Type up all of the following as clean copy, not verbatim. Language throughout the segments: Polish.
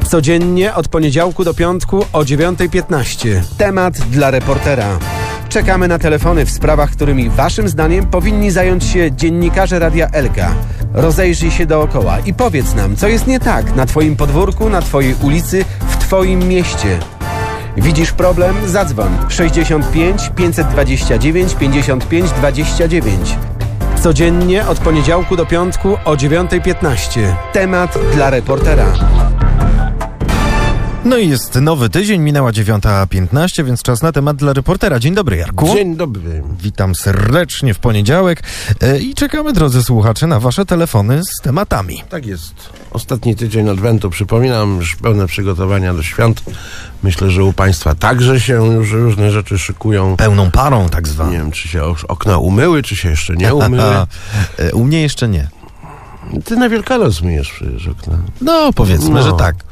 Codziennie od poniedziałku do piątku o 9:15. Temat dla reportera. Czekamy na telefony w sprawach, którymi waszym zdaniem powinni zająć się dziennikarze Radia Elka. Rozejrzyj się dookoła i powiedz nam, co jest nie tak na twoim podwórku, na twojej ulicy, w twoim mieście. Widzisz problem? Zadzwoń 65 529 55 29. Codziennie od poniedziałku do piątku o 9:15. Temat dla reportera. No i jest nowy tydzień, minęła 9:15, więc czas na temat dla reportera. Dzień dobry, Jarku. Dzień dobry. Witam serdecznie w poniedziałek i czekamy, drodzy słuchacze, na wasze telefony z tematami. Tak jest. Ostatni tydzień Adwentu, przypominam, już pełne przygotowania do świąt. Myślę, że u państwa także się już różne rzeczy szykują. Pełną parą tak zwaną. Nie wiem, czy się już okna umyły, czy się jeszcze nie umyły. U mnie jeszcze nie. Ty na Wielkanoc myjesz przecież okna. No, powiedzmy, że tak.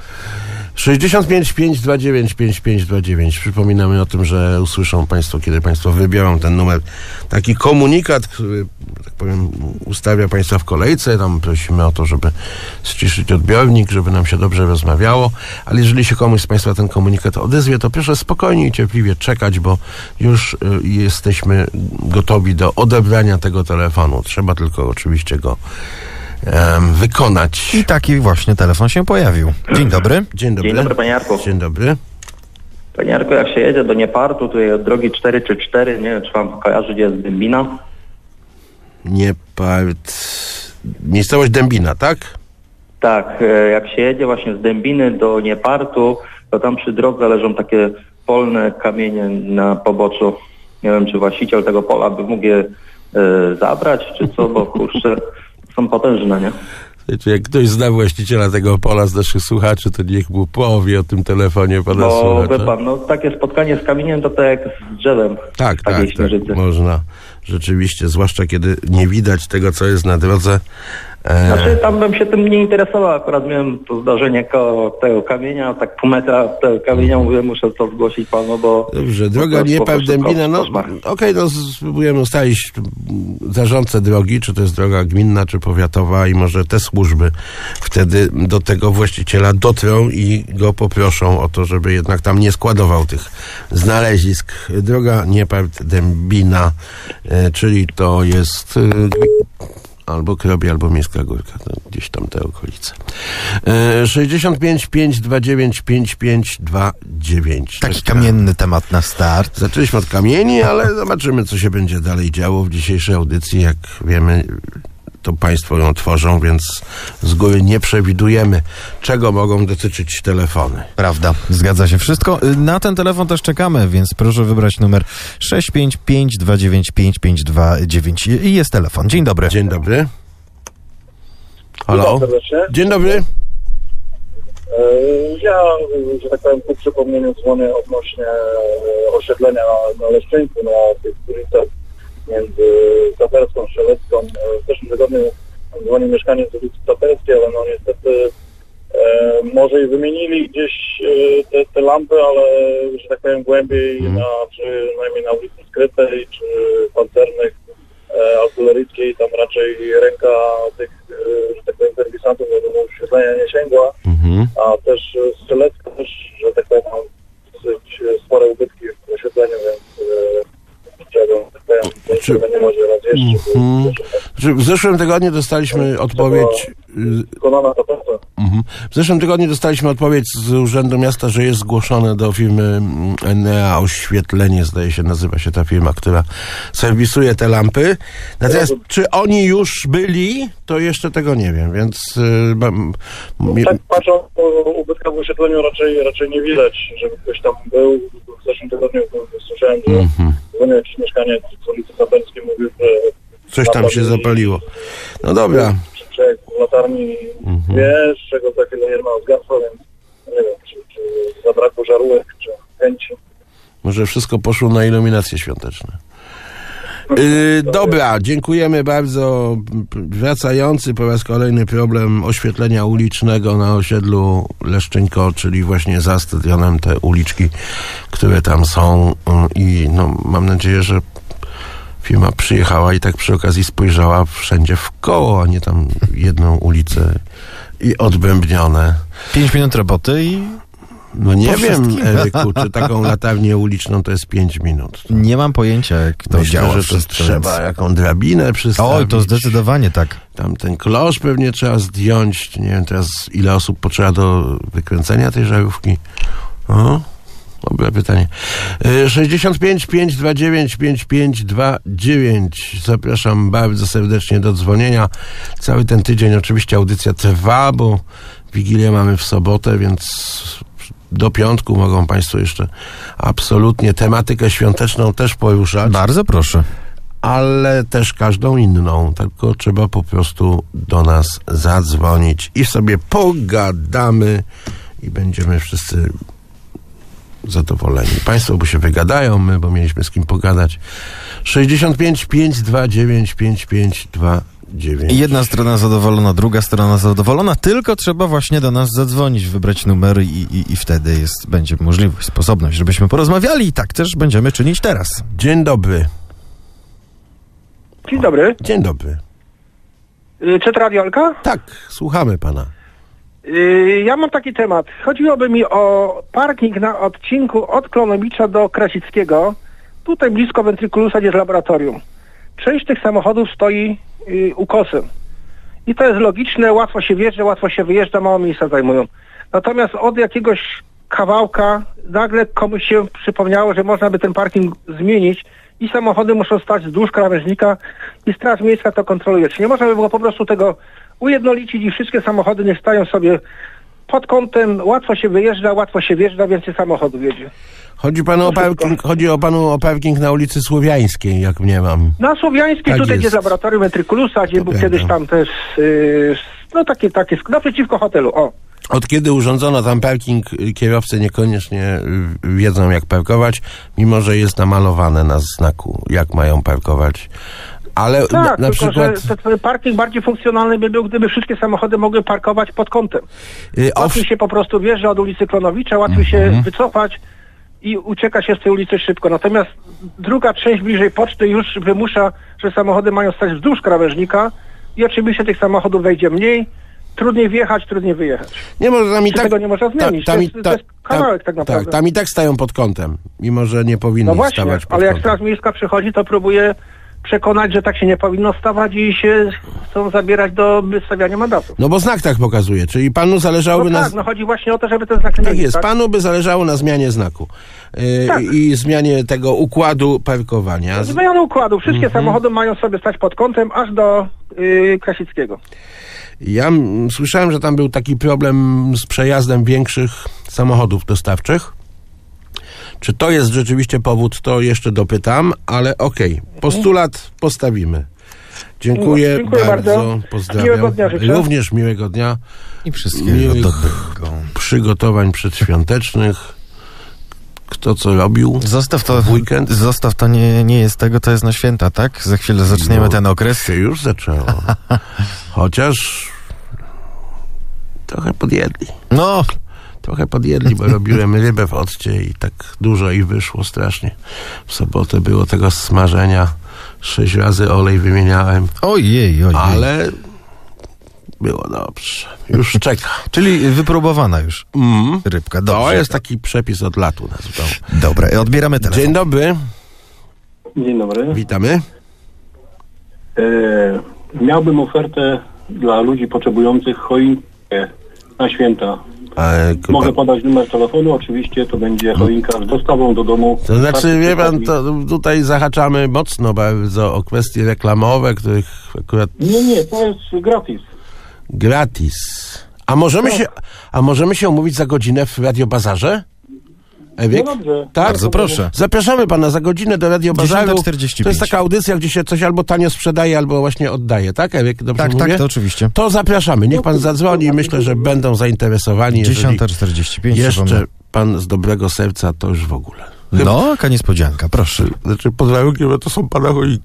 65 529 5529. Przypominamy o tym, że usłyszą państwo, kiedy państwo wybiorą ten numer. Taki komunikat, który, tak powiem, ustawia państwa w kolejce. Tam prosimy o to, żeby ściszyć odbiornik, żeby nam się dobrze rozmawiało. Ale jeżeli się komuś z państwa ten komunikat odezwie, to proszę spokojnie i cierpliwie czekać, bo już jesteśmy gotowi do odebrania tego telefonu. Trzeba tylko oczywiście go wykonać. I taki właśnie telefon się pojawił. Dzień dobry. Dzień dobry. Dzień dobry, panie Jarku. Dzień dobry. Panie Jarku, jak się jedzie do Niepartu, tutaj od drogi 434, nie wiem, czy wam kojarzy, gdzie jest Dębina? Niepart... Miejscowość Dębina, tak? Tak, jak się jedzie właśnie z Dębiny do Niepartu, to tam przy drodze leżą takie polne kamienie na poboczu. Nie wiem, czy właściciel tego pola by mógł je zabrać, czy co, bo kurczę, są potężne, nie? Jak ktoś zna właściciela tego pola z naszych słuchaczy, to niech mu powie o tym telefonie pana Bo słuchacza. wie pan, no takie spotkanie z kamieniem to jak z drzewem. Tak, można. Rzeczywiście, zwłaszcza kiedy nie widać tego, co jest na drodze. Znaczy tam bym się tym nie interesował, akurat miałem to zdarzenie koło tego kamienia, tak pół metra od tego kamienia, mówię, muszę to zgłosić panu, bo... Dobrze, droga Niepart-Dębina, no okej, no spróbujemy ustalić zarządcę drogi, czy to jest droga gminna, czy powiatowa i może te służby wtedy do tego właściciela dotrą i go poproszą o to, żeby jednak tam nie składował tych znalezisk. Droga Niepart-Dębina, czyli to jest... albo Krobie, albo Miejska Górka. To gdzieś tam te okolice. 65 529 5529. Taki kamienny temat na start. Zaczęliśmy od kamieni, ale zobaczymy, co się będzie dalej działo w dzisiejszej audycji. Jak wiemy, to państwo ją tworzą, więc z góry nie przewidujemy, czego mogą dotyczyć telefony. Prawda, zgadza się wszystko. Na ten telefon też czekamy, więc proszę wybrać numer 655 295 5529 i jest telefon. Dzień dobry. Dzień dobry. Halo? Dzień dobry. Ja, że tak powiem, po przypomnieniu dzwonię odnośnie osiedlenia na Leszczyńcu, na tych ulicach między Taperską a Strzelecką. W zeszłym tygodniu dzwonił mieszkaniec z ulicy Taperskiej, ale no niestety może i wymienili gdzieś te lampy, ale że tak powiem głębiej, przynajmniej na ulicy Skrytej czy Pancernych, Artyleryjskiej, tam raczej ręka tych, że tak powiem, serwisantów do oświetlenia nie sięgła, a też Strzelecka też, że tak powiem, mam dosyć spore ubytki w oświetleniu, więc chciałbym, tak powiem, nie może raz jeszcze. W zeszłym tygodniu dostaliśmy odpowiedź... W zeszłym tygodniu dostaliśmy odpowiedź z Urzędu Miasta, że jest zgłoszone do firmy Enea Oświetlenie, zdaje się, nazywa się ta firma, która serwisuje te lampy. Natomiast czy oni już byli, to jeszcze tego nie wiem, więc... tak patrząc po ubytkach w oświetleniu raczej nie widać, żeby ktoś tam był. W zeszłym tygodniu słyszałem, że dzwonił jakiś mieszkaniec z ulicy Taperskiej, mówił, że coś tam się zapaliło. No dobra. W latarni wiesz, czego za chwilę jedna zgasła, więc nie wiem, czy zabrakło żarówek, czy chęci. Może wszystko poszło na iluminacje świąteczne. Dobra, dziękujemy bardzo. Wracający po raz kolejny problem oświetlenia ulicznego na osiedlu Leszczyńko, czyli właśnie za stadionem te uliczki, które tam są i no, mam nadzieję, że firma przyjechała i tak przy okazji spojrzała wszędzie w koło, a nie tam jedną ulicę i odbębnione. 5 minut roboty i... No nie wiem, Eryku, czy taką latarnię uliczną to jest 5 minut. Nie mam pojęcia, jak to Myślę, działa. że to trzeba jaką drabinę przystawić. Oj, to zdecydowanie tak. Tam ten klosz pewnie trzeba zdjąć. Nie wiem teraz, ile osób potrzeba do wykręcenia tej żarówki. O, dobre pytanie. 65 529 5529. Zapraszam bardzo serdecznie do dzwonienia. Cały ten tydzień oczywiście audycja trwa, bo Wigilię mamy w sobotę, więc do piątku mogą Państwo jeszcze absolutnie tematykę świąteczną też poruszać. Bardzo proszę. Ale też każdą inną, tylko trzeba po prostu do nas zadzwonić i sobie pogadamy i będziemy wszyscy zadowoleni. Państwo bo się wygadają, my bo mieliśmy z kim pogadać. 65 529 5529. Jedna strona zadowolona, druga strona zadowolona, tylko trzeba właśnie do nas zadzwonić, wybrać numery i wtedy będzie możliwość, sposobność, żebyśmy porozmawiali i tak też będziemy czynić teraz. Dzień dobry. Dzień dobry. Dzień dobry. Czy to radiolka? Tak, słuchamy pana. Ja mam taki temat. Chodziłoby mi o parking na odcinku od Klonowicza do Krasickiego. Tutaj blisko Ventriculusa, gdzie jest laboratorium. Część tych samochodów stoi ukosem. I to jest logiczne, łatwo się wjeżdża, łatwo się wyjeżdża, mało miejsca zajmują. Natomiast od jakiegoś kawałka nagle komuś się przypomniało, że można by ten parking zmienić i samochody muszą stać wzdłuż krawężnika i Straż Miejska to kontroluje. Czy nie można by było po prostu tego ujednolicić i wszystkie samochody niech stają sobie pod kątem, łatwo się wyjeżdża, łatwo się wjeżdża, więcej samochodów jedzie. Chodzi o panu o parking na ulicy Słowiańskiej, jak mniemam. Na Słowiańskiej, Tak tutaj jest. gdzie jest laboratorium Ventriculusa, gdzie To był prawda. kiedyś tam też, no takie, naprzeciwko hotelu, o. Od kiedy urządzono tam parking, kierowcy niekoniecznie wiedzą, jak parkować, mimo że jest namalowane na znaku, jak mają parkować. Ale Tak, na tylko przykład... że ten parking bardziej funkcjonalny by był, gdyby wszystkie samochody mogły parkować pod kątem. Łatwiej się po prostu wjeżdża od ulicy Klonowicza, łatwiej się wycofać i ucieka się z tej ulicy szybko. Natomiast druga część bliżej poczty już wymusza, że samochody mają stać wzdłuż krawężnika i oczywiście tych samochodów wejdzie mniej, trudniej wjechać, trudniej wyjechać. Nie może tam i tak... Tego nie można zmienić. To jest kawałek tak naprawdę. Tak, tam i tak stają pod kątem, mimo że nie powinni No właśnie, stawać pod ale jak kątem. Straż Miejska przychodzi, to próbuje przekonać, że tak się nie powinno stawać i się chcą zabierać do wystawiania mandatów. No bo znak tak pokazuje, czyli panu zależałoby No na... tak, no chodzi właśnie o to, żeby ten znak Tak zmienić, jest, tak? panu by zależało na zmianie znaku Tak. i zmianie tego układu parkowania. Zmiana układu. Wszystkie samochody mają sobie stać pod kątem aż do Krasickiego. Ja słyszałem, że tam był taki problem z przejazdem większych samochodów dostawczych. Czy to jest rzeczywiście powód, to jeszcze dopytam, ale okej, postulat postawimy. Dziękuję, Dziękuję bardzo. Pozdrawiam. Miłego dnia życzę. Również miłego dnia. I wszystkiego Miłych dobrego. przygotowań przedświątecznych. Kto co robił? W weekend? Zostaw to nie jest tego, to jest na święta, tak? Za chwilę zaczniemy ten okres. Się już zaczęło. Chociaż trochę podjedli. No, Trochę podjedli, bo robiłem rybę w occie i tak dużo i wyszło strasznie. W sobotę było tego smażenia. 6 razy olej wymieniałem. ojej. Ale było dobrze. Już czeka. Czyli wypróbowana już rybka. Dobrze. To jest taki przepis od latu nazwał. Dobra, odbieramy telefon. Dzień dobry. Dzień dobry. Witamy. Miałbym ofertę dla ludzi potrzebujących choinkę na święta. Mogę podać numer telefonu, oczywiście to będzie choinka z dostawą do domu. To znaczy, wie pan, to tutaj zahaczamy mocno bardzo o kwestie reklamowe, których akurat Nie, to jest gratis. A możemy się umówić za godzinę w Radiobazarze? Ewiek? No dobrze. Tak? Bardzo proszę. Zapraszamy pana za godzinę do Radiobazaru. 10:45. To jest taka audycja, gdzie się coś albo tanio sprzedaje, albo właśnie oddaje, tak? Ewiek, dobrze Tak, mówię? to oczywiście. To zapraszamy. Niech pan zadzwoni i myślę, że będą zainteresowani. Jeżeli 10:45. jeszcze pan z dobrego serca, to już w ogóle. No, jaka niespodzianka, proszę. Znaczy, pod warunkiem, że to są pana choinki.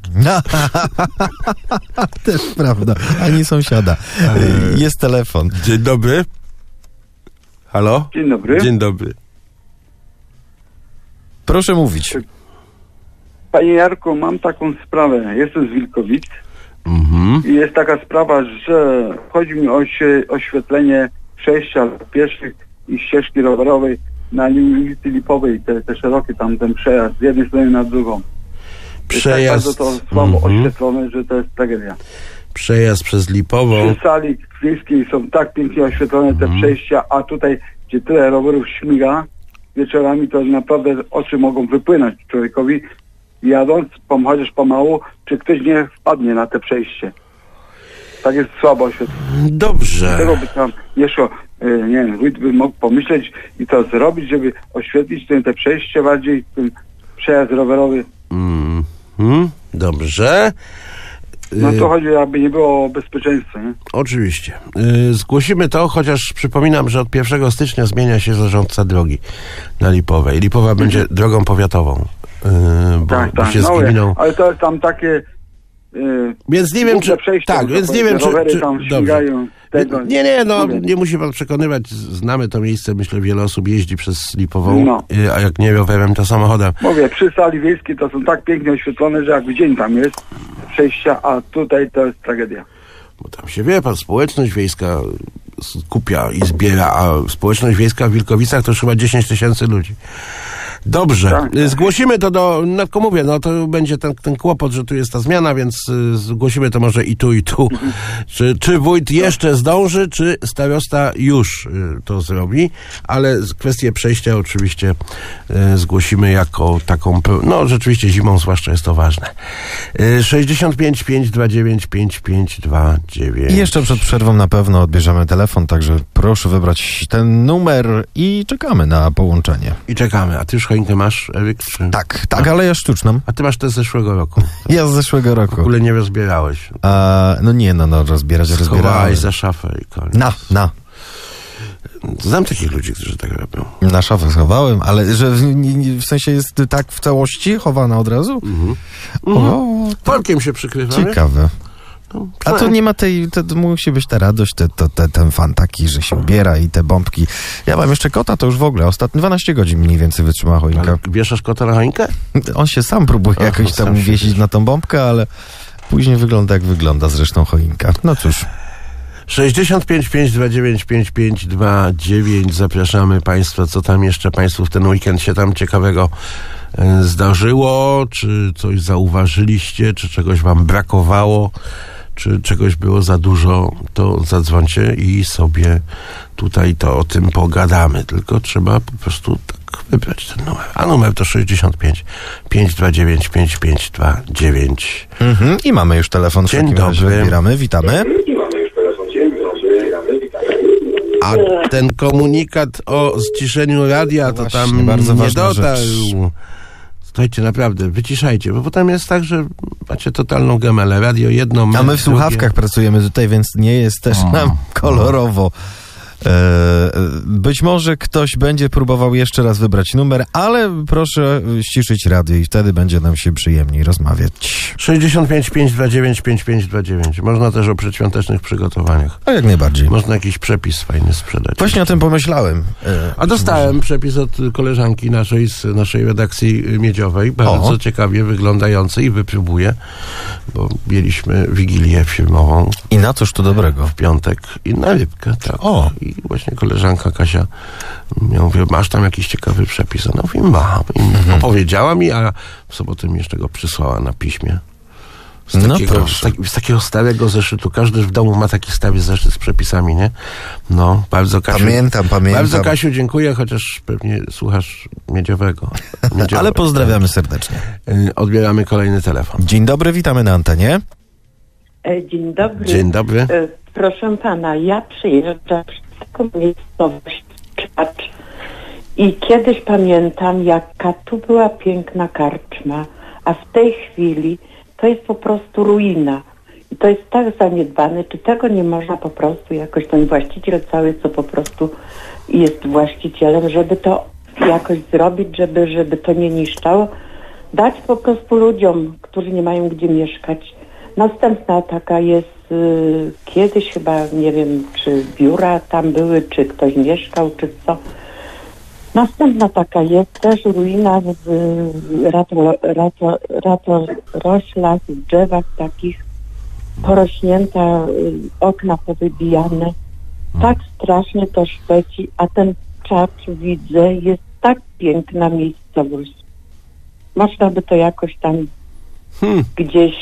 Też prawda. Ani sąsiada. Jest telefon. Dzień dobry. Halo? Dzień dobry. Dzień dobry. Proszę mówić. Panie Jarku, mam taką sprawę. Jestem z Wilkowic i jest taka sprawa, że chodzi mi o oświetlenie przejścia pieszych i ścieżki rowerowej na ulicy Lipowej, te szerokie tam, ten przejazd z jednej strony na drugą. Przejazd. Jest tak bardzo to słabo oświetlone, że to jest tragedia. Przejazd przez Lipową. Przy sali wiejskiej są tak pięknie oświetlone te przejścia, a tutaj, gdzie tyle rowerów śmiga wieczorami, to naprawdę oczy mogą wypłynąć człowiekowi, jadąc, chociaż pomału, czy ktoś nie wpadnie na te przejście. Tak jest słabo oświetlone. Dobrze. Tego by tam jeszcze, nie wiem, wójt by mógł pomyśleć i to zrobić, żeby oświetlić te przejście bardziej, ten przejazd rowerowy. Dobrze. No to chodzi, aby nie było o bezpieczeństwo, nie? Oczywiście. Zgłosimy to, chociaż przypominam, że od 1 stycznia zmienia się zarządca drogi na Lipowej. Lipowa będzie drogą powiatową. Bo się z gminą... ale to jest tam takie... Więc nie wiem, czy... Tak, więc nie wiem, czy tam śmigają. Tego, nie musi pan przekonywać. Znamy to miejsce, myślę, wiele osób jeździ przez Lipową, a jak nie rowerem, to samochodem. Mówię, przy sali wiejskiej to są tak pięknie oświetlone, że jak dzień tam jest przejścia, a tutaj to jest tragedia. Bo tam się, wie pan, społeczność wiejska skupia i zbiera, a społeczność wiejska w Wilkowicach to już chyba 10 000 ludzi. Dobrze, tak. Zgłosimy to tylko mówię, no to będzie ten kłopot, że tu jest ta zmiana, więc zgłosimy to może i tu, i tu. Czy wójt jeszcze zdąży, czy starosta już to zrobi, ale kwestię przejścia oczywiście zgłosimy jako taką, no rzeczywiście zimą zwłaszcza jest to ważne. 65 529 5529. I jeszcze przed przerwą na pewno odbierzemy telefon, także proszę wybrać ten numer i czekamy na połączenie. I czekamy, a ty już choinkę masz, Eryk? Czy... Tak, ale ja sztuczną. A ty masz te z zeszłego roku. Ja z zeszłego roku. W ogóle nie rozbierałeś. Rozbierałeś. Schowałeś za szafę i koniec. Znam takich ludzi, którzy tak robią. Na szafę schowałem, ale że w sensie jest tak w całości chowana od razu? Workiem się przykrywa. Ciekawe. A to nie ma to musi być ta radość, ten fan taki, że się ubiera i te bombki. Ja mam jeszcze kota, to już w ogóle. Ostatnie 12 godzin mniej więcej wytrzymała choinka. Ale wieszasz kota na choinkę? On się sam próbuje jakoś tam wiesić na tą bombkę, ale później wygląda jak wygląda zresztą choinka. No cóż. 65 529 5529. Zapraszamy Państwa, co tam jeszcze Państwu w ten weekend się tam ciekawego zdarzyło, czy coś zauważyliście, czy czegoś Wam brakowało, czy czegoś było za dużo, to zadzwońcie i sobie tutaj to o tym pogadamy. Tylko trzeba po prostu tak wybrać ten numer. A numer to 65 529 5529. I mamy już telefon. Dzień dobry. Odbieramy. Witamy. A ten komunikat o zciszeniu radia to tam bardzo nie dotarł. Rzecz. Słuchajcie, naprawdę, wyciszajcie, bo potem jest tak, że macie totalną gemelę. Radio jedno, a my w słuchawkach pracujemy tutaj, więc nie jest też nam kolorowo. Być może ktoś będzie próbował jeszcze raz wybrać numer, ale proszę ściszyć radio i wtedy będzie nam się przyjemniej rozmawiać. 65 529 5529. Można też o przedświątecznych przygotowaniach. A jak najbardziej. Można jakiś przepis fajny sprzedać. Właśnie o tym pomyślałem. A dostałem przepis od koleżanki naszej z naszej redakcji miedziowej, bardzo ciekawie wyglądający i wypróbuję, bo mieliśmy wigilię filmową. I na cóż to dobrego? W piątek. I na rybkę, tak. I właśnie koleżanka Kasia, ja mówię, masz tam jakiś ciekawy przepis? Ona mówi, mam. I powiedziała mi, a w sobotę mi jeszcze go przysłała na piśmie. Z takiego starego zeszytu. Każdy w domu ma taki stary zeszyt z przepisami, nie? No, bardzo Kasiu. Pamiętam. Bardzo Kasiu, dziękuję, chociaż pewnie słuchasz Miedziowego. Ale pozdrawiamy serdecznie. Odbieramy kolejny telefon. Dzień dobry, witamy na antenie. Dzień dobry. Dzień dobry. Proszę pana, ja przyjeżdżam z taką miejscowość Czacz i kiedyś pamiętam, jaka tu była piękna karczma, a w tej chwili to jest po prostu ruina. I to jest tak zaniedbane, czy tego nie można po prostu jakoś ten właściciel cały, co po prostu jest właścicielem, żeby to jakoś zrobić, żeby to nie niszczało, dać po prostu ludziom, którzy nie mają gdzie mieszkać. Następna taka jest, kiedyś chyba, nie wiem, czy biura tam były, czy ktoś mieszkał, czy co. Następna taka jest też ruina w ratoroślach, w drzewach takich, porośnięta, okna powybijane. Tak strasznie to szpeci, a ten Czacz, widzę, jest tak piękna miejscowość. Można by to jakoś tam gdzieś...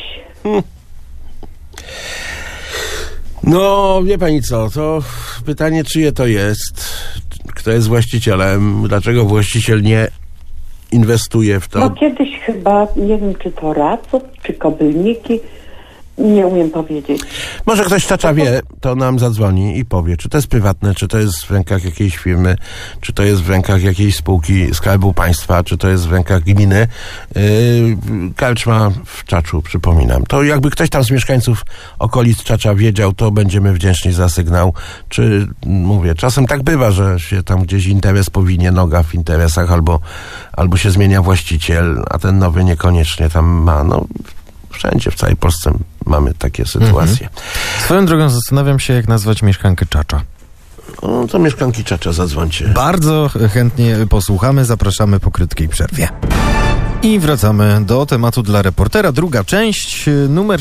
No, wie pani co, to pytanie, czyje to jest, kto jest właścicielem, dlaczego właściciel nie inwestuje w to? No kiedyś chyba, nie wiem czy to Raców, czy Kobylniki, nie umiem powiedzieć. Może ktoś z Czacza wie, to nam zadzwoni i powie, czy to jest prywatne, czy to jest w rękach jakiejś firmy, czy to jest w rękach jakiejś spółki Skarbu Państwa, czy to jest w rękach gminy. Karczma w Czaczu, przypominam. To jakby ktoś tam z mieszkańców okolic Czacza wiedział, to będziemy wdzięczni za sygnał. Czy, mówię, czasem tak bywa, że się tam gdzieś interes powinie, noga w interesach, albo się zmienia właściciel, a ten nowy niekoniecznie tam ma, no... Wszędzie w całej Polsce mamy takie sytuacje. Swoją drogą zastanawiam się, jak nazwać mieszkankę Czacza. No to mieszkanki Czacza, zadzwońcie. Bardzo chętnie posłuchamy, zapraszamy po krótkiej przerwie. I wracamy do tematu dla reportera. Druga część, numer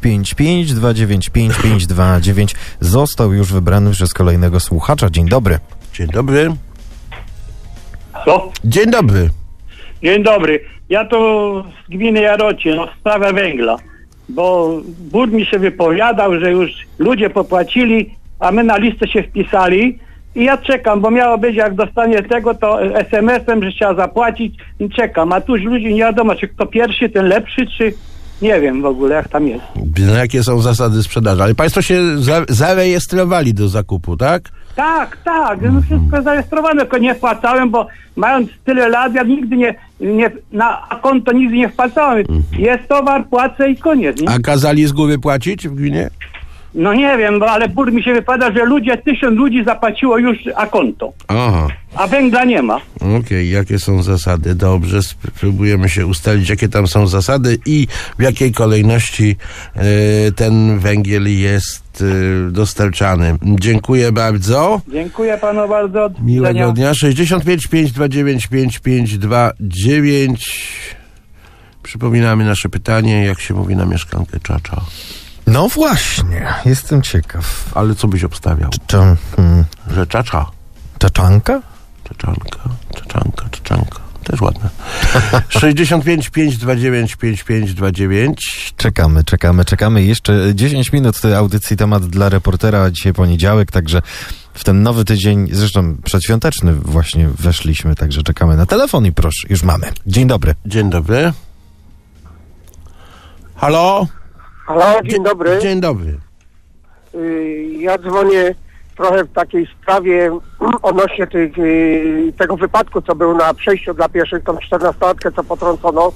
655-295-529 został już wybrany przez kolejnego słuchacza. Dzień dobry. Dzień dobry. Halo? Dzień dobry. Dzień dobry. Ja to z gminy Jarocie, sprawę węgla, bo burmistrz się wypowiadał, że już ludzie popłacili, a my na listę się wpisali i ja czekam, bo miało być, jak dostanie tego, to SMS-em, że trzeba zapłacić i czekam, a tu już ludzi nie wiadomo, czy kto pierwszy, ten lepszy, czy nie wiem w ogóle, jak tam jest. No, jakie są zasady sprzedaży? Ale państwo się zarejestrowali do zakupu, tak? Tak, no wszystko zarejestrowane, tylko nie wpłacałem, bo mając tyle lat, ja nigdy nie na konto nic nie wpłacałem. Jest towar, płacę i koniec. Nie? A kazali z góry płacić w gminie? No nie wiem, bo ale burmistrz się wypada, że 1000 ludzi zapłaciło już konto. Aha. A węgla nie ma. Okej, jakie są zasady? Dobrze, spróbujemy się ustalić, jakie tam są zasady i w jakiej kolejności ten węgiel jest dostarczany. Dziękuję bardzo. Dziękuję panu bardzo. Miłego dnia. 65 529 5529. Przypominamy nasze pytanie, jak się mówi na mieszkankę Czacza. No właśnie, jestem ciekaw. Ale co byś obstawiał? Że Czacza. Czaczanka? Czeczanka. Też ładne. 65 529 5529. Czekamy. Jeszcze 10 minut tej audycji, temat dla reportera. Dzisiaj poniedziałek, także w ten nowy tydzień, zresztą przedświąteczny właśnie weszliśmy, także czekamy na telefon i proszę, już mamy. Dzień dobry. Dzień dobry. Halo? Halo, dzień dobry. Dzień dobry. Ja dzwonię trochę w takiej sprawie odnośnie tego wypadku, co był na przejściu dla pieszych, tą 14-latkę, co potrącono.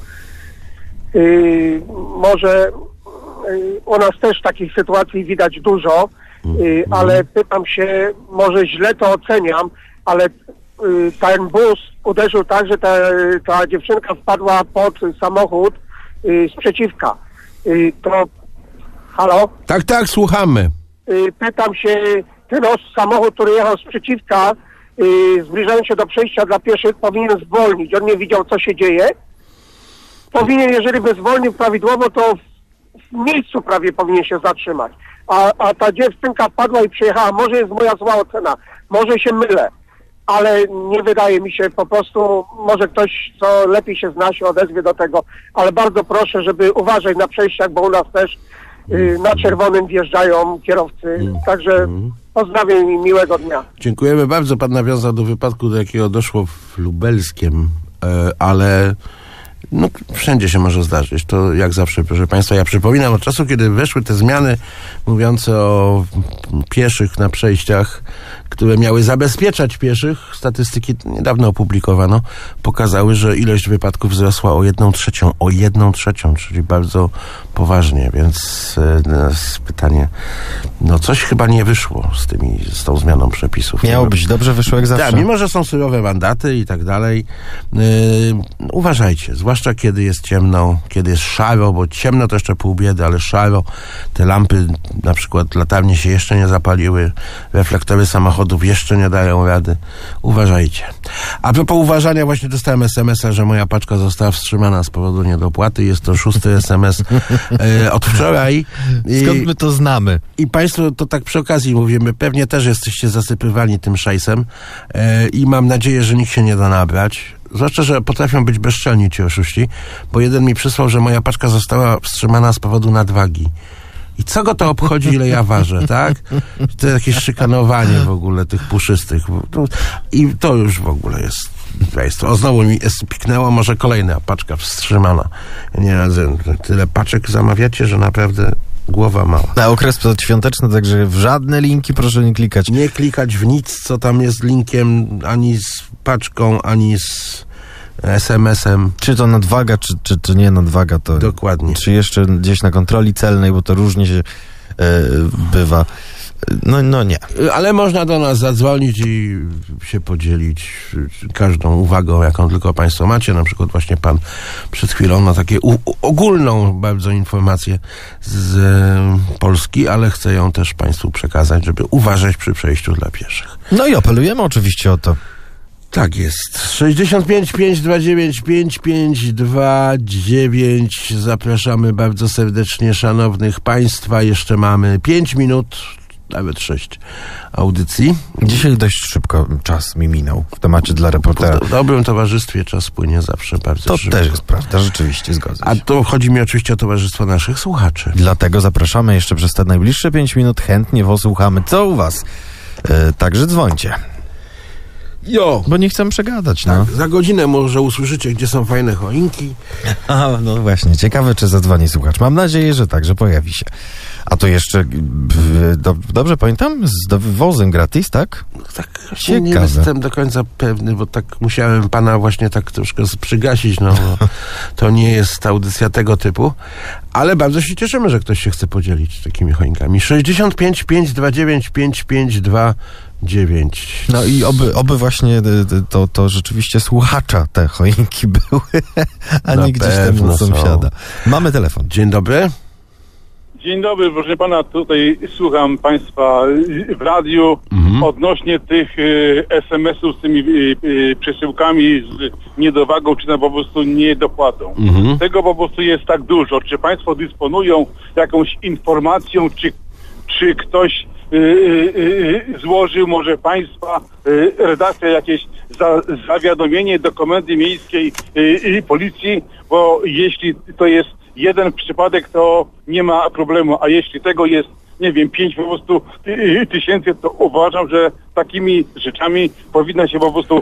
Może u nas też takich sytuacji widać dużo, ale pytam się, może źle to oceniam, ale ten bus uderzył tak, że ta dziewczynka wpadła pod samochód z przeciwka. To... Halo? Tak, słuchamy. Pytam się, ten samochód, który jechał z przeciwka, zbliżając się do przejścia dla pieszych, powinien zwolnić. On nie widział, co się dzieje. Powinien, jeżeli by zwolnił prawidłowo, to w miejscu prawie powinien się zatrzymać. A ta dziewczynka padła i przyjechała. Może jest moja zła ocena, może się mylę, ale nie wydaje mi się, po prostu może ktoś, co lepiej się zna, się odezwie do tego, ale bardzo proszę, żeby uważać na przejściach, bo u nas też na czerwonym wjeżdżają kierowcy. Także pozdrawiam i miłego dnia. Dziękujemy bardzo. Pan nawiązał do wypadku, do jakiego doszło w Lubelskiem, ale no, wszędzie się może zdarzyć. To jak zawsze, proszę państwa, ja przypominam, od czasu, kiedy weszły te zmiany mówiące o pieszych na przejściach, które miały zabezpieczać pieszych, statystyki niedawno opublikowano, pokazały, że ilość wypadków wzrosła o 1/3, czyli bardzo poważnie, więc pytanie, no coś chyba nie wyszło z tą zmianą przepisów. Miało być dobrze, wyszło jak zawsze. Tak, mimo że są surowe mandaty i tak dalej, uważajcie, zwłaszcza zwłaszcza kiedy jest ciemno, kiedy jest szaro, bo ciemno to jeszcze pół biedy, ale szaro, te lampy, na przykład latarnie się jeszcze nie zapaliły, reflektory samochodów jeszcze nie dają rady. Uważajcie. A propos uważania, właśnie dostałem SMS-a, że moja paczka została wstrzymana z powodu niedopłaty. Jest to 6. SMS od wczoraj. Skąd my to znamy? I państwo, to tak przy okazji mówimy, pewnie też jesteście zasypywani tym szajsem i mam nadzieję, że nikt się nie da nabrać. Zwłaszcza, że potrafią być bezczelni ci oszuści, bo jeden mi przysłał, że moja paczka została wstrzymana z powodu nadwagi. I co go to obchodzi, ile ja ważę, tak? To jakieś szykanowanie w ogóle tych puszystych. I to już w ogóle jest państwo. O, znowu mi piknęło, może kolejna paczka wstrzymana. Ja nie radzę. Tyle paczek zamawiacie, że naprawdę głowa mała. Na okres przedświąteczny, także w żadne linki proszę nie klikać. Nie klikać w nic, co tam jest linkiem, ani z paczką, ani z SMS-em. Czy to nadwaga, czy nie nadwaga, to... Dokładnie. Czy jeszcze gdzieś na kontroli celnej, bo to różnie się bywa. No nie. Ale można do nas zadzwonić i się podzielić każdą uwagą, jaką tylko państwo macie. Na przykład właśnie pan przed chwilą ma takie ogólną bardzo informację z Polski, ale chcę ją też państwu przekazać, żeby uważać przy przejściu dla pieszych. No i apelujemy oczywiście o to. Tak jest. 65 529 5529. Zapraszamy bardzo serdecznie szanownych państwa. Jeszcze mamy 5 minut, nawet 6 audycji. Dzisiaj dość szybko czas mi minął w temacie dla reportera. W dobrym towarzystwie czas płynie zawsze bardzo szybko. To też jest prawda, rzeczywiście, zgodzę się. A to chodzi mi oczywiście o towarzystwo naszych słuchaczy. Dlatego zapraszamy jeszcze przez te najbliższe 5 minut. Chętnie posłuchamy, co u was. Także dzwońcie. Bo nie chcę przegadać, no. Tak, za godzinę może usłyszycie, gdzie są fajne choinki. A, no właśnie, ciekawe, czy zadzwoni słuchacz. Mam nadzieję, że tak, że pojawi się. A to jeszcze, dobrze pamiętam, z wozem gratis, tak? Tak, nie jestem do końca pewny, bo tak musiałem pana właśnie tak troszkę przygasić, no bo to nie jest audycja tego typu, ale bardzo się cieszymy, że ktoś się chce podzielić takimi choinkami. 65 529 5529. No i oby właśnie to rzeczywiście słuchacza te choinki były, a nie gdzieś tam od sąsiada. Mamy telefon. Dzień dobry. Dzień dobry, proszę pana, tutaj słucham państwa w radiu odnośnie tych SMS-ów z tymi przesyłkami z niedowagą, czy po prostu niedopłatą. Tego po prostu jest tak dużo. Czy państwo dysponują jakąś informacją, czy ktoś złożył, może państwa redakcja jakieś zawiadomienie do Komendy Miejskiej i Policji, bo jeśli to jest jeden przypadek, to nie ma problemu, a jeśli tego jest, nie wiem, 5 po prostu tysięcy, to uważam, że takimi rzeczami powinna się po prostu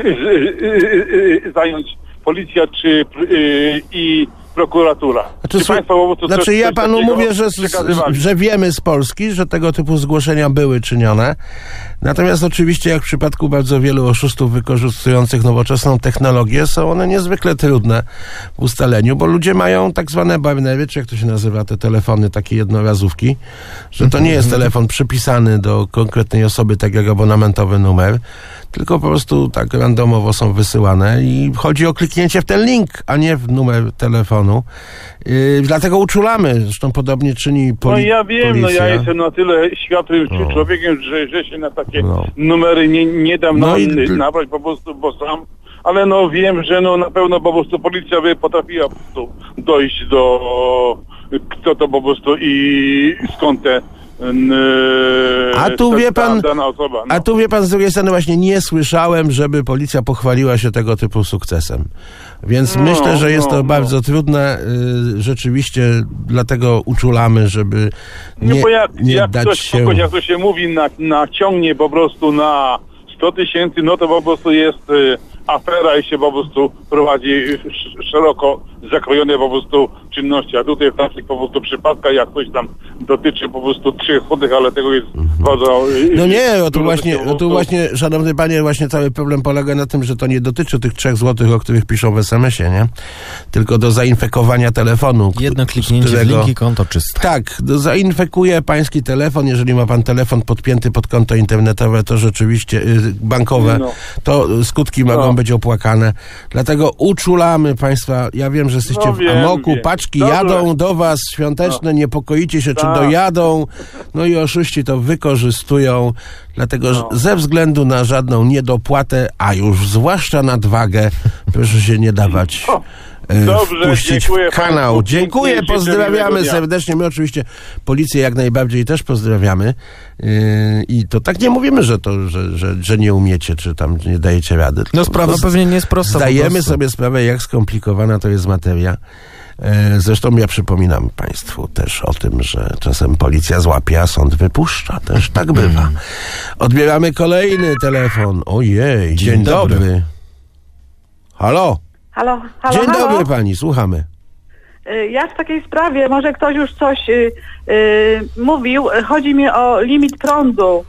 zająć policja i prokuratura. Znaczy ja panu mówię, że wiemy z Polski, że tego typu zgłoszenia były czynione. Natomiast oczywiście, jak w przypadku bardzo wielu oszustów wykorzystujących nowoczesną technologię, są one niezwykle trudne w ustaleniu, bo ludzie mają tak zwane barnery, czy jak to się nazywa, te telefony, takie jednorazówki, że to nie jest telefon przypisany do konkretnej osoby, tak jak abonamentowy numer, tylko po prostu tak randomowo są wysyłane i chodzi o kliknięcie w ten link, a nie w numer telefonu. Dlatego uczulamy, zresztą podobnie czyni policja. No ja wiem, ja jestem na tyle światłym człowiekiem, że się na takie numery nie dam nabrać po prostu, bo sam, ale wiem, że na pewno po prostu policja by potrafiła po prostu dojść do kto to po prostu i skąd te A tu wie pan, z drugiej strony właśnie nie słyszałem, żeby policja pochwaliła się tego typu sukcesem. Więc myślę, że jest to bardzo trudne. Rzeczywiście dlatego uczulamy, żeby nie dać się... Jak to się mówi, naciągnie po prostu na 100 tysięcy, no to po prostu jest afera i się po prostu prowadzi szeroko zakrojone po prostu czynności, a tutaj w takich po prostu przypadkach, jak ktoś tam dotyczy po prostu 3 chudych, ale tego jest wodzą... No nie, tu właśnie, szanowny panie, właśnie cały problem polega na tym, że to nie dotyczy tych 3 złotych, o których piszą w SMS-ie, nie? Tylko do zainfekowania telefonu. Jedno kliknięcie w link i konto czyste. Tak, zainfekuje pański telefon, jeżeli ma pan telefon podpięty pod konto internetowe, to rzeczywiście bankowe, to skutki mogą być opłakane. Dlatego uczulamy państwa, ja wiem, że jesteście w amoku, paczki jadą do was świąteczne, niepokoicie się, czy dojadą, no i oszuści to wykorzystują, dlatego że ze względu na żadną niedopłatę, a już zwłaszcza nadwagę, proszę się nie dawać wpuścić w kanał. Dziękuję, pozdrawiamy serdecznie. My oczywiście policję jak najbardziej też pozdrawiamy i to tak nie mówimy, że nie umiecie, czy tam nie dajecie rady. No sprawa pewnie nie jest prosta. Zdajemy sobie sprawę, jak skomplikowana to jest materia. Zresztą ja przypominam państwu też o tym, że czasem policja złapie, a sąd wypuszcza. Też tak bywa. Odbieramy kolejny telefon. Ojej, dzień dobry. Halo? Halo? Dzień dobry pani, słuchamy. Ja w takiej sprawie, może ktoś już coś mówił, chodzi mi o limit prądu.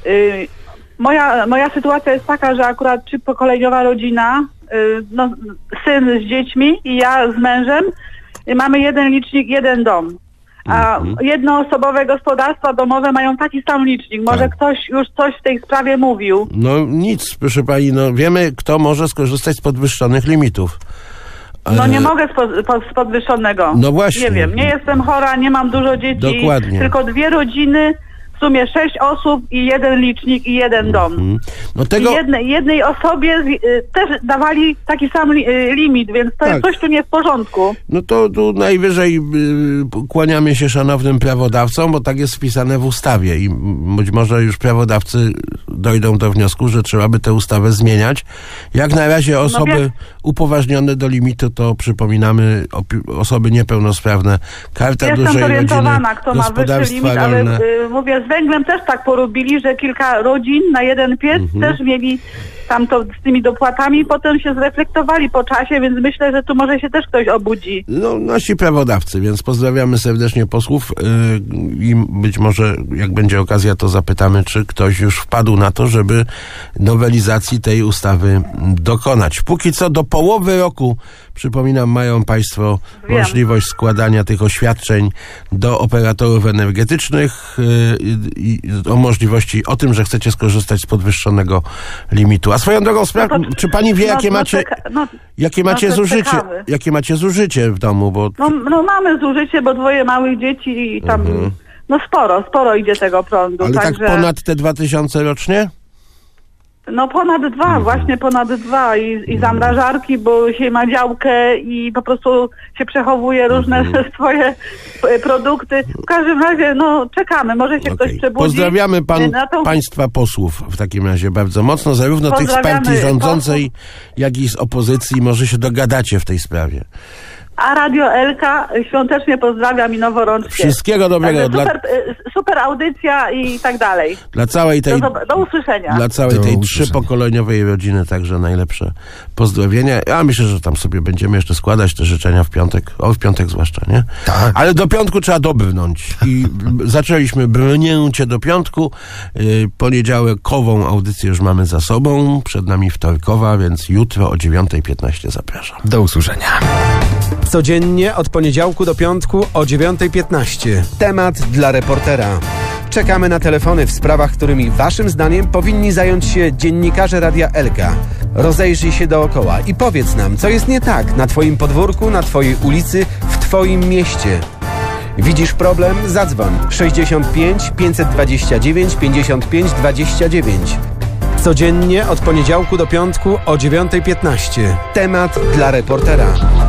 Moja sytuacja jest taka, że akurat 3-pokoleniowa rodzina, syn z dziećmi i ja z mężem, mamy 1 licznik, 1 dom. A jednoosobowe gospodarstwa domowe mają taki sam licznik. Może ktoś już coś w tej sprawie mówił? No nic, proszę pani, wiemy, kto może skorzystać z podwyższonych limitów. No nie mogę z podwyższonego. No właśnie. Nie wiem, nie jestem chora, nie mam dużo dzieci. Dokładnie. Tylko 2 rodziny, w sumie 6 osób i 1 licznik i 1 dom. No tego... I jednej osobie też dawali taki sam limit, więc to jest coś tu nie w porządku. No to tu najwyżej kłaniamy się szanownym prawodawcom, bo tak jest wpisane w ustawie i być może już prawodawcy dojdą do wniosku, że trzeba by tę ustawę zmieniać. Jak na razie osoby upoważnione do limitu, to przypominamy osoby niepełnosprawne, Karta Dużej Rodziny, gospodarstwa rolne. Mówię, z węglem też tak porobili, że kilka rodzin na 1 piec też mieli tam to z tymi dopłatami, potem się zreflektowali po czasie, więc myślę, że tu może się też ktoś obudzi. No, nasi prawodawcy, więc pozdrawiamy serdecznie posłów i być może jak będzie okazja, to zapytamy, czy ktoś już wpadł na to, żeby nowelizacji tej ustawy dokonać. Póki co do połowy roku, przypominam, mają państwo możliwość składania tych oświadczeń do operatorów energetycznych i o możliwości, o tym, że chcecie skorzystać z podwyższonego limitu. A swoją drogą, czy pani wie, jakie macie zużycie w domu? Bo... No mamy zużycie, bo 2 małych dzieci i tam sporo idzie tego prądu. Ale także... tak ponad te 2000 rocznie? No ponad 2, właśnie ponad 2 i zamrażarki, bo się ma działkę i po prostu się przechowuje różne swoje produkty. W każdym razie, czekamy, może się ktoś przebudzi. Pozdrawiamy państwa posłów w takim razie bardzo mocno, zarówno tych z partii rządzącej, jak i z opozycji. Może się dogadacie w tej sprawie. A Radio Elka świątecznie pozdrawiam i noworocznie. Wszystkiego dobrego. Super audycja i tak dalej. Dla całej tej... Do usłyszenia. Dla całej tej 3-pokoleniowej rodziny także najlepsze pozdrowienia. Ja myślę, że tam sobie będziemy jeszcze składać te życzenia w piątek. W piątek zwłaszcza, nie? Tak. Ale do piątku trzeba dobrnąć. I zaczęliśmy brnięcie do piątku. Poniedziałekową audycję już mamy za sobą. Przed nami wtorkowa, więc jutro o 9:15 zapraszam. Do usłyszenia. Codziennie od poniedziałku do piątku o 9:15. Temat dla reportera. Czekamy na telefony w sprawach, którymi waszym zdaniem powinni zająć się dziennikarze Radia Elka. Rozejrzyj się dookoła i powiedz nam, co jest nie tak na twoim podwórku, na twojej ulicy, w twoim mieście. Widzisz problem? Zadzwoń 65 529 55 29. Codziennie od poniedziałku do piątku o 9:15. Temat dla reportera.